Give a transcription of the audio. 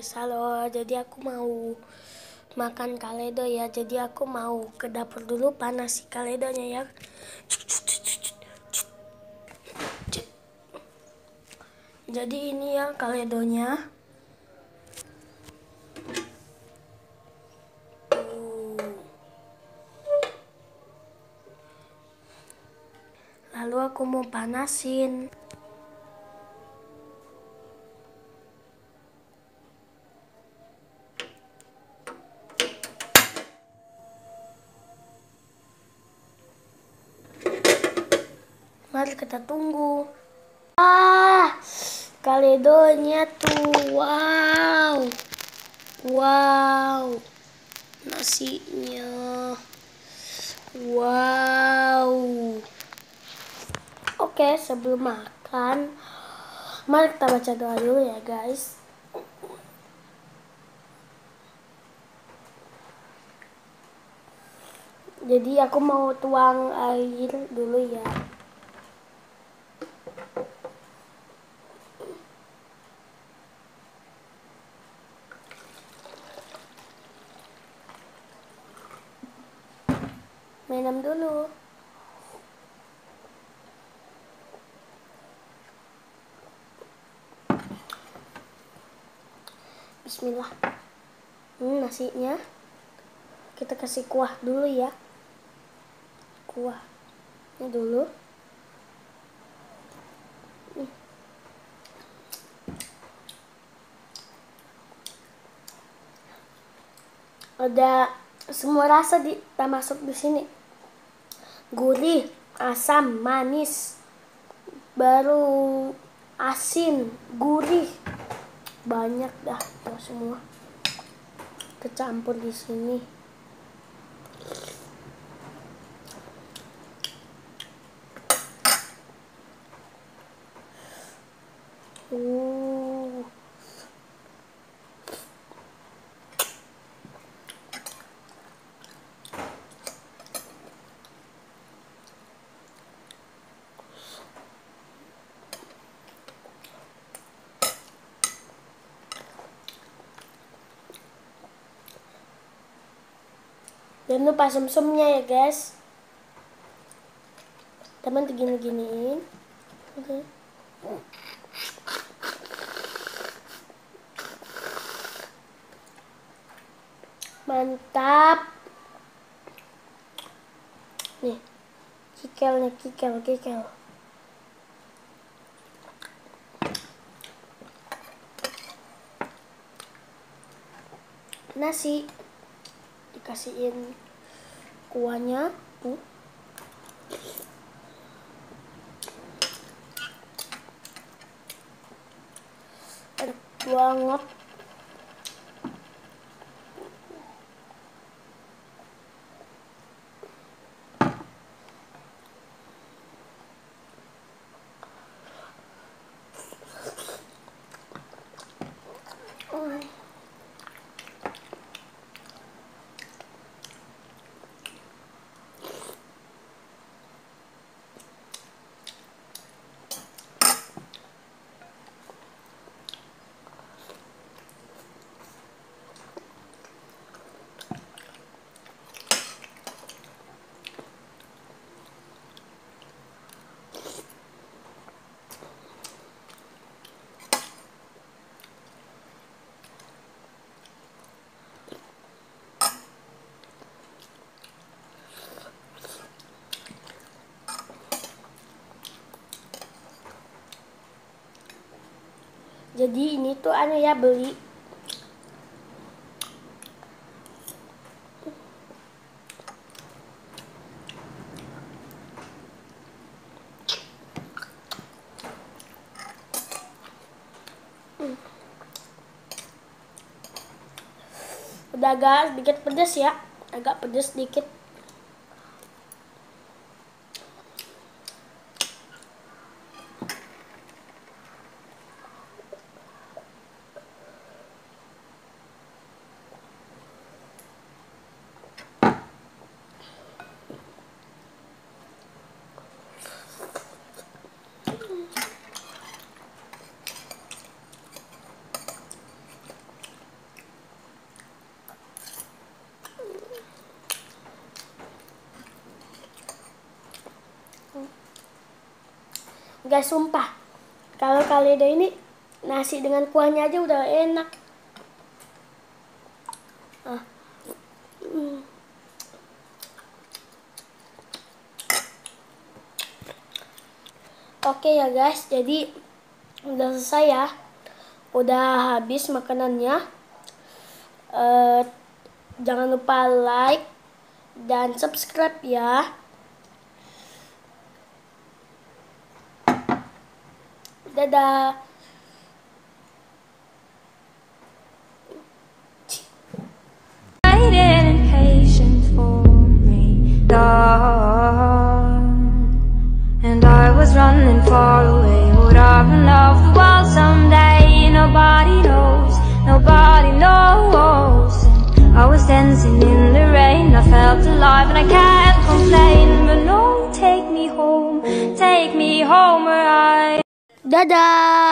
guys, halo. Jadi aku mau makan kaledo ya. Jadi aku mau ke dapur dulu panas si kaledonya ya. Jadi ini ya kaledonya. Lalu aku mau panasin. Mari kita tunggu. Kaledonya tuh, wow, wow, nasinya, wow. Oke, sebelum makan, mari kita baca doa dulu ya guys. Jadi aku mau tuang air dulu ya. Minum dulu. Bismillah. Nasinya kita kasih kuah dulu ya. Kuahnya dulu. Ada semua rasa masuk di sini. Gurih, asam, manis, baru asin, gurih, banyak dah itu semua kecampur di sini. Jangan lupa sumsumnya ya guys. Teman digini-giniin. Oke. Mantap. Nih, kikel. Nasi dikasihin kuahnya tuh. Enak banget. Jadi ini tuh aneh ya beli. Udah agak sedikit pedas ya. Agak pedas sedikit. Guys, sumpah. Kalau Kaledo ini nasi dengan kuahnya aja udah enak. Oke ya guys, jadi udah selesai ya. Udah habis makanannya. Jangan lupa like dan subscribe ya. Dadah. And I was running far away. Would I run off the world someday? Nobody knows, nobody knows. I was dancing in the rain, I felt alive and I can't complain. But no, take me home where I... Dadah.